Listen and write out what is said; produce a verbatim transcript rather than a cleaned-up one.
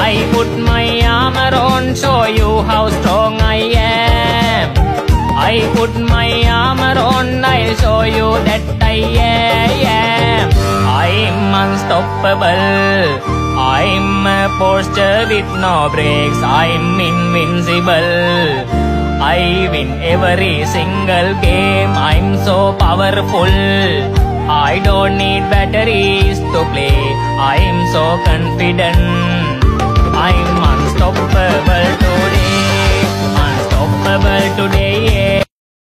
I put my armor on, show you how strong I am. I put my armor on, I'll show you that I am. I'm unstoppable. I'm a Porsche with no brakes. I'm invincible. I win every single game. I'm so powerful. I don't need batteries to play. I'm so confident. I'm unstoppable today. Unstoppable today.